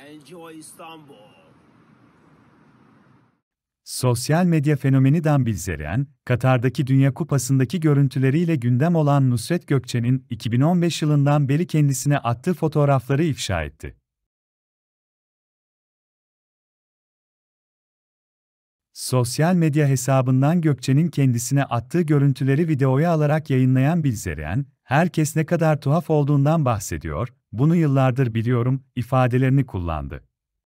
Enjoy Istanbul. Sosyal medya fenomeni Dan Bilzerian, Katar'daki Dünya Kupası'ndaki görüntüleriyle gündem olan Nusret Gökçe'nin 2015 yılından beri kendisine attığı fotoğrafları ifşa etti. Sosyal medya hesabından Gökçe'nin kendisine attığı görüntüleri videoya alarak yayınlayan Bilzerian, "Herkes ne kadar tuhaf olduğundan bahsediyor, bunu yıllardır biliyorum" ifadelerini kullandı.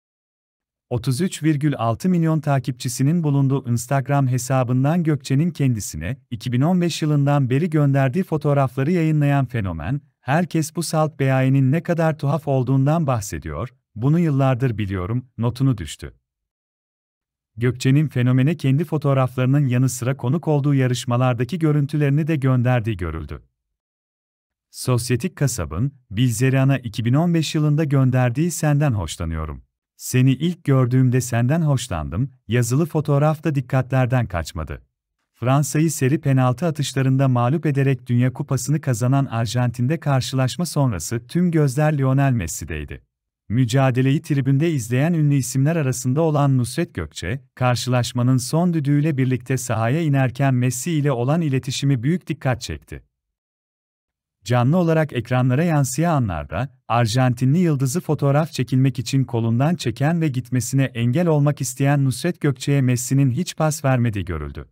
33,6 milyon takipçisinin bulunduğu Instagram hesabından Gökçe'nin kendisine 2015 yılından beri gönderdiği fotoğrafları yayınlayan fenomen, "Herkes bu salt beyainin ne kadar tuhaf olduğundan bahsediyor, bunu yıllardır biliyorum" notunu düştü. Gökçe'nin fenomene kendi fotoğraflarının yanı sıra konuk olduğu yarışmalardaki görüntülerini de gönderdiği görüldü. Sosyetik Kasab'ın, Bilzerian'a 2015 yılında gönderdiği "Senden hoşlanıyorum. Seni ilk gördüğümde senden hoşlandım" yazılı fotoğraf da dikkatlerden kaçmadı. Fransa'yı seri penaltı atışlarında mağlup ederek Dünya Kupası'nı kazanan Arjantin'de karşılaşma sonrası tüm gözler Lionel Messi'deydi. Mücadeleyi tribünde izleyen ünlü isimler arasında olan Nusret Gökçe, karşılaşmanın son düdüğüyle birlikte sahaya inerken Messi ile olan iletişimi büyük dikkat çekti. Canlı olarak ekranlara yansıyan anlarda, Arjantinli yıldızı fotoğraf çekilmek için kolundan çeken ve gitmesine engel olmak isteyen Nusret Gökçe'ye Messi'nin hiç pas vermediği görüldü.